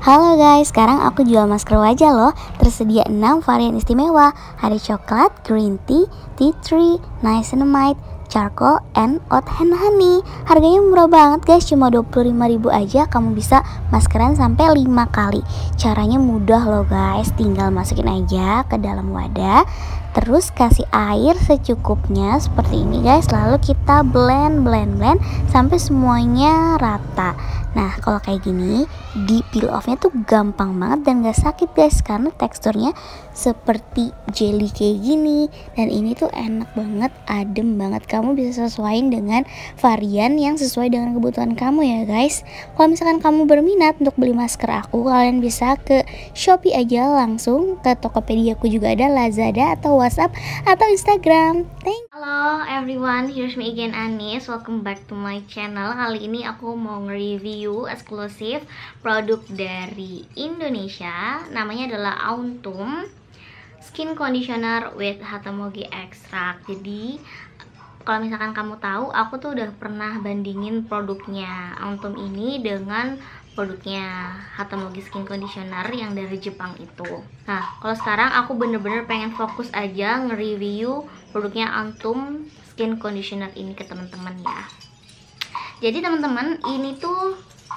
Halo guys, sekarang aku jual masker wajah loh. Tersedia 6 varian istimewa. Ada coklat, green tea, tea tree, niacinamide, charcoal, and oat and honey. Harganya murah banget guys, cuma 25.000 aja kamu bisa maskeran sampai 5 kali. Caranya mudah loh guys, tinggal masukin aja ke dalam wadah. Terus kasih air secukupnya seperti ini guys. Lalu kita blend sampai semuanya rata. Nah kalau kayak gini, di peel offnya tuh gampang banget dan gak sakit guys, karena teksturnya seperti jelly kayak gini. Dan ini tuh enak banget, adem banget. Kamu bisa sesuaiin dengan varian yang sesuai dengan kebutuhan kamu ya guys. Kalau misalkan kamu berminat untuk beli masker aku, kalian bisa ke Shopee aja, langsung ke Tokopedia aku juga ada, Lazada atau WhatsApp atau Instagram. Halo everyone, here's me again Anis. Welcome back to my channel. Kali ini aku mau nge-review eksklusif produk dari Indonesia. Namanya adalah Auntum Skin Conditioner with Hatamogi Extract. Jadi kalau misalkan kamu tahu, aku tuh udah pernah bandingin produknya Auntum ini dengan produknya Hatamogi Skin Conditioner yang dari Jepang itu. Nah, kalau sekarang aku bener-bener pengen fokus aja nge-review produknya Auntum Skin Conditioner ini ke teman-teman ya. Jadi teman-teman, ini tuh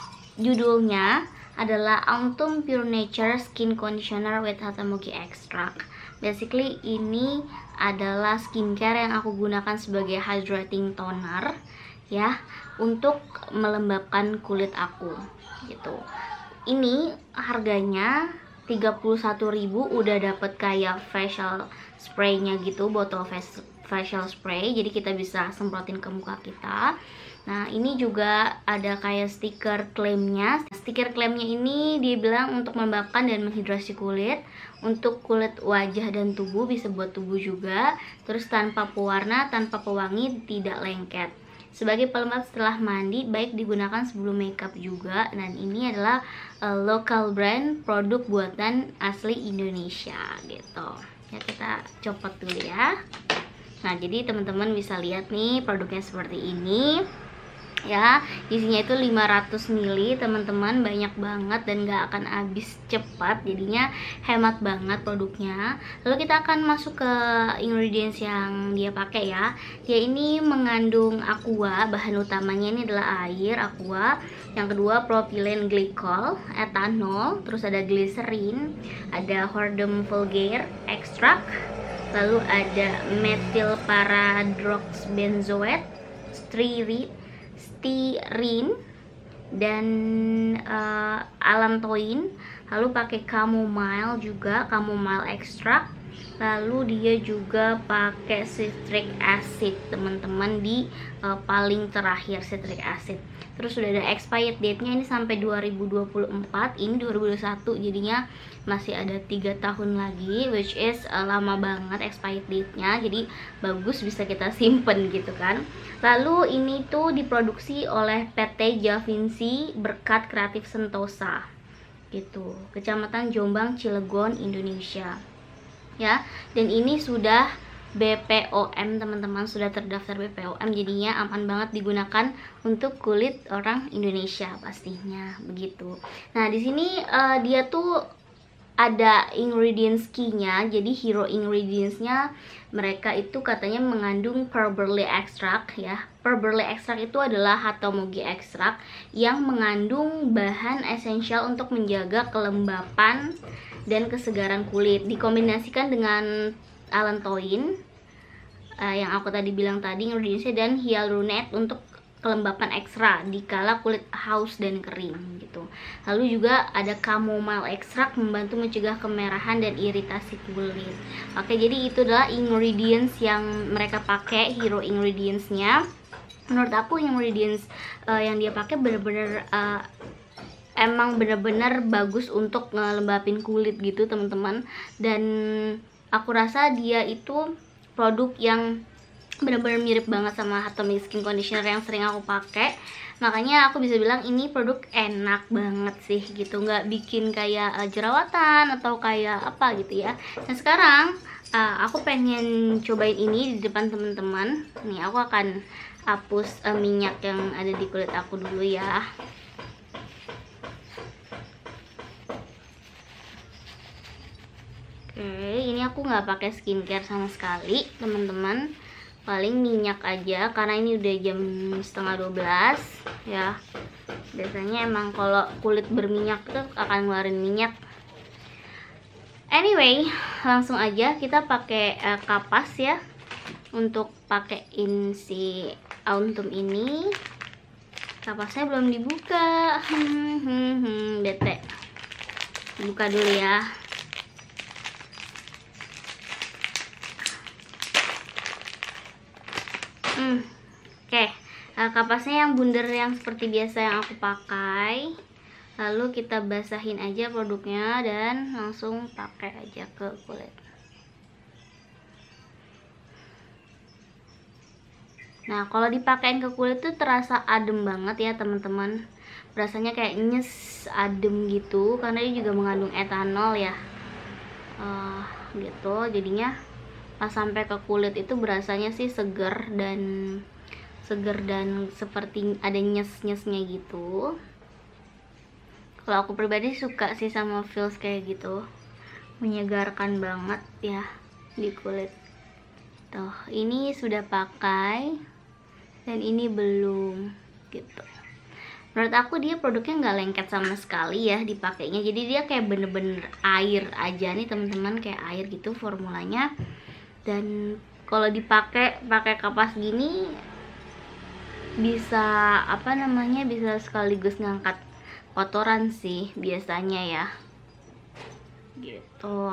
judulnya adalah Auntum Pure Nature Skin Conditioner with Hatamogi Extract. Basically ini adalah skincare yang aku gunakan sebagai hydrating toner ya, untuk melembabkan kulit aku gitu. Ini harganya 31.000, udah dapet kayak facial spray-nya gitu, botol facial spray, jadi kita bisa semprotin ke muka kita. Nah ini juga ada kayak stiker klaimnya. Stiker klaimnya ini dibilang untuk melembabkan dan menghidrasi kulit, untuk kulit wajah dan tubuh, bisa buat tubuh juga. Terus tanpa pewarna, tanpa pewangi, tidak lengket. Sebagai pelembab setelah mandi, baik digunakan sebelum makeup juga. Dan ini adalah local brand, produk buatan asli Indonesia gitu. Ya kita copot dulu ya. Nah jadi teman-teman bisa lihat nih produknya seperti ini ya. Isinya itu 500 ml teman-teman, banyak banget dan gak akan habis cepat, jadinya hemat banget produknya. Lalu kita akan masuk ke ingredients yang dia pakai ya. Dia ini mengandung aqua, bahan utamanya ini adalah air, aqua. Yang kedua propylene glycol, etanol, terus ada glycerin, ada Hordeum vulgare extract, lalu ada methyl paradroxbenzoate, styrene, dan allantoin. Lalu pakai chamomile juga, chamomile extract. Lalu dia juga pakai citric acid teman-teman, di paling terakhir citric acid. Terus sudah ada expired date-nya ini sampai 2024, ini 2021, jadinya masih ada 3 tahun lagi, which is lama banget expired date-nya, jadi bagus bisa kita simpen gitu kan. Lalu ini tuh diproduksi oleh PT Javinci Berkat Kreatif Sentosa gitu, Kecamatan Jombang, Cilegon, Indonesia ya. Dan ini sudah BPOM teman-teman, sudah terdaftar BPOM, jadinya aman banget digunakan untuk kulit orang Indonesia pastinya begitu. Nah di sini dia tuh ada ingredients key-nya, jadi hero ingredients-nya mereka itu katanya mengandung pearl barley extract ya. Pearl barley extract itu adalah Hatamogi extract yang mengandung bahan esensial untuk menjaga kelembapan dan kesegaran kulit, dikombinasikan dengan allantoin yang aku tadi bilang tadi ingredientsnya, dan hyaluronate untuk kelembapan ekstra dikala kulit haus dan kering gitu. Lalu juga ada chamomile extract membantu mencegah kemerahan dan iritasi kulit. Oke, jadi itu adalah ingredients yang mereka pakai, hero ingredientsnya. Menurut aku ingredients yang dia pakai bener-bener emang bener-bener bagus untuk ngelembapin kulit gitu teman-teman. Dan aku rasa dia itu produk yang benar-benar mirip banget sama Hatamogi Skin Conditioner yang sering aku pakai. Makanya aku bisa bilang ini produk enak banget sih gitu, nggak bikin kayak jerawatan atau kayak apa gitu ya. Nah sekarang aku pengen cobain ini di depan teman-teman. Nih aku akan hapus minyak yang ada di kulit aku dulu ya. Oke, ini aku nggak pakai skincare sama sekali, teman-teman. Paling minyak aja, karena ini udah jam 11:30 ya. Biasanya emang kalau kulit berminyak tuh akan ngeluarin minyak. Anyway, langsung aja kita pakai kapas ya untuk pakein si Autumn ini. Kapasnya belum dibuka. Bete. Buka dulu ya. Oke, kapasnya yang bundar yang seperti biasa yang aku pakai. Lalu kita basahin aja produknya dan langsung pakai aja ke kulit. Nah, kalau dipakein ke kulit tuh terasa adem banget ya teman-teman. Rasanya kayak nyes, adem gitu, karena dia juga mengandung etanol ya. Gitu, jadinya pas sampai ke kulit itu berasanya sih seger dan seperti ada nyes-nyesnya gitu. Kalau aku pribadi suka sih sama feels kayak gitu, menyegarkan banget ya di kulit. Tuh, ini sudah pakai dan ini belum gitu. Menurut aku dia produknya nggak lengket sama sekali ya dipakainya, jadi dia kayak bener-bener air aja nih teman-teman, kayak air gitu formulanya. Dan kalau pakai kapas gini bisa bisa sekaligus ngangkat kotoran sih biasanya ya gitu.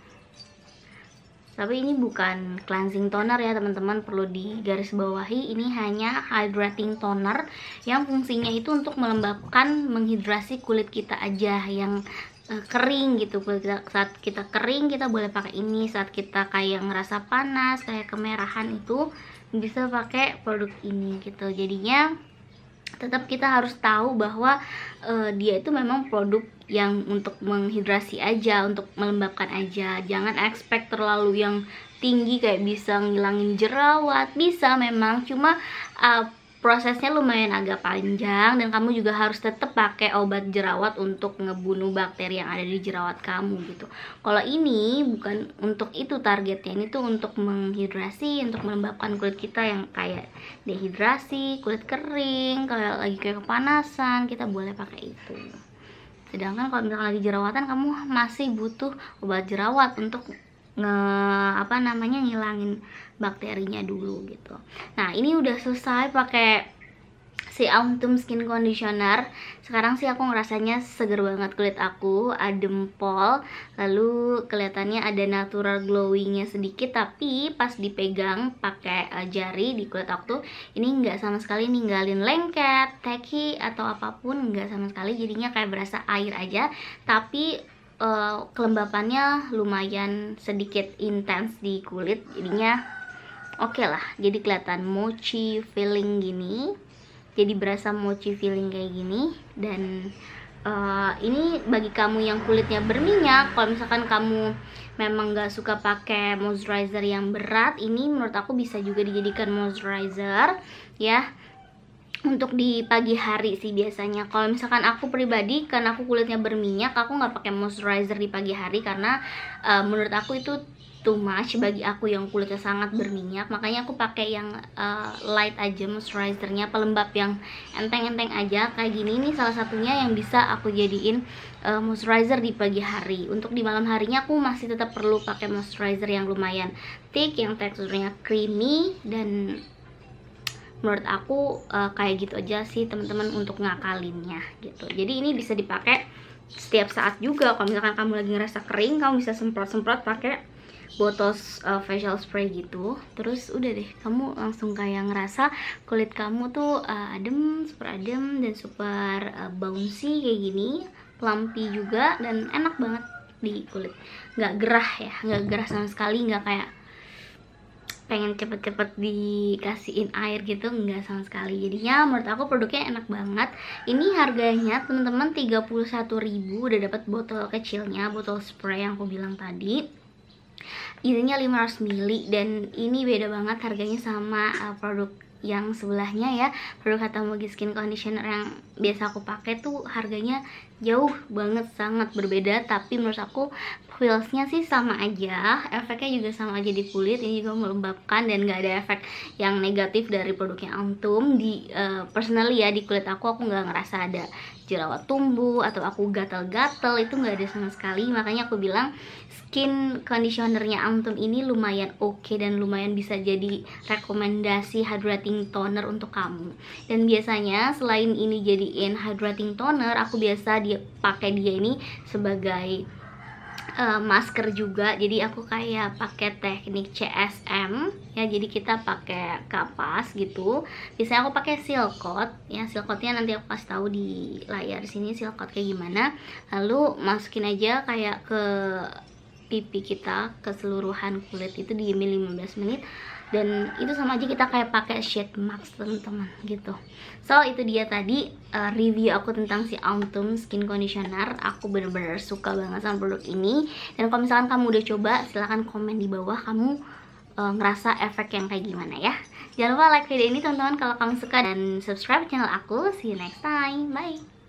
Tapi ini bukan cleansing toner ya teman-teman, perlu digarisbawahi, ini hanya hydrating toner yang fungsinya itu untuk melembabkan, menghidrasi kulit kita aja yang kering gitu. Saat kita kering kita boleh pakai ini, saat kita kayak ngerasa panas, kayak kemerahan itu bisa pakai produk ini gitu. Jadinya tetap kita harus tahu bahwa dia itu memang produk yang untuk menghidrasi aja, untuk melembabkan aja. Jangan expect terlalu yang tinggi kayak bisa ngilangin jerawat. Bisa memang, cuma prosesnya lumayan agak panjang, dan kamu juga harus tetap pakai obat jerawat untuk ngebunuh bakteri yang ada di jerawat kamu gitu. Kalau ini bukan untuk itu targetnya, ini tuh untuk menghidrasi, untuk melembabkan kulit kita yang kayak dehidrasi, kulit kering, kayak lagi kayak kepanasan, kita boleh pakai itu. Sedangkan kalau misalkan lagi jerawatan, kamu masih butuh obat jerawat untuk ngilangin bakterinya dulu gitu. Nah, ini udah selesai pakai si Autumn Skin Conditioner. Sekarang sih aku ngerasanya seger banget kulit aku, adem pol, lalu kelihatannya ada natural glowingnya sedikit, tapi pas dipegang pakai jari di kulit aku tuh ini nggak sama sekali ninggalin lengket, tacky atau apapun, nggak sama sekali. Jadinya kayak berasa air aja, tapi kelembapannya lumayan sedikit intens di kulit, jadinya oke lah. Jadi kelihatan mochi feeling gini, jadi berasa mochi feeling kayak gini. Dan ini bagi kamu yang kulitnya berminyak, kalau misalkan kamu memang gak suka pakai moisturizer yang berat, ini menurut aku bisa juga dijadikan moisturizer ya, untuk di pagi hari sih biasanya. Kalau misalkan aku pribadi, karena aku kulitnya berminyak, aku nggak pakai moisturizer di pagi hari karena menurut aku itu too much bagi aku yang kulitnya sangat berminyak. Makanya aku pakai yang light aja moisturizernya, pelembab yang enteng-enteng aja kayak gini. Ini salah satunya yang bisa aku jadiin moisturizer di pagi hari. Untuk di malam harinya aku masih tetap perlu pakai moisturizer yang lumayan thick, yang teksturnya creamy, dan menurut aku kayak gitu aja sih teman-teman untuk ngakalinnya gitu. Jadi ini bisa dipakai setiap saat juga. Kalau misalkan kamu lagi ngerasa kering, kamu bisa semprot-semprot pakai botol facial spray gitu. Terus udah deh, kamu langsung kayak ngerasa kulit kamu tuh adem, super adem dan super bouncy kayak gini, plumpy juga, dan enak banget di kulit. Nggak gerah ya, nggak gerah sama sekali, nggak kayak pengen cepet-cepet dikasihin air gitu, enggak sama sekali. Jadinya menurut aku produknya enak banget. Ini harganya teman-teman 31.000, udah dapat botol kecilnya, botol spray yang aku bilang tadi. Isinya 500 ml, dan ini beda banget harganya sama produk yang sebelahnya ya, produk Hatamogi Skin Conditioner yang biasa aku pakai tuh harganya jauh banget, sangat berbeda. Tapi menurut aku feelsnya sih sama aja, efeknya juga sama aja di kulit. Ini juga melembabkan dan gak ada efek yang negatif dari produknya Antum. Di personally ya, di kulit aku nggak ngerasa ada jerawat tumbuh atau aku gatal-gatal, itu nggak ada sama sekali. Makanya aku bilang skin conditionernya Antum ini lumayan oke dan lumayan bisa jadi rekomendasi hydrating toner untuk kamu. Dan biasanya selain ini jadiin hydrating toner, aku biasa pakai dia ini sebagai masker juga. Jadi aku kayak pakai teknik CSM ya, jadi kita pakai kapas gitu. Biasanya aku pakai silkot ya, silkotnya nanti aku kasih tahu di layar sini silkot kayak gimana. Lalu masukin aja kayak ke pipi kita, keseluruhan kulit itu diemin 15 menit. Dan itu sama aja kita kayak pakai sheet mask teman-teman gitu. So itu dia tadi review aku tentang si Antum Skin Conditioner. Aku bener-bener suka banget sama produk ini. Dan kalau misalkan kamu udah coba, silahkan komen di bawah kamu ngerasa efek yang kayak gimana ya. Jangan lupa like video ini teman-teman kalau kamu suka, dan subscribe channel aku. See you next time, bye.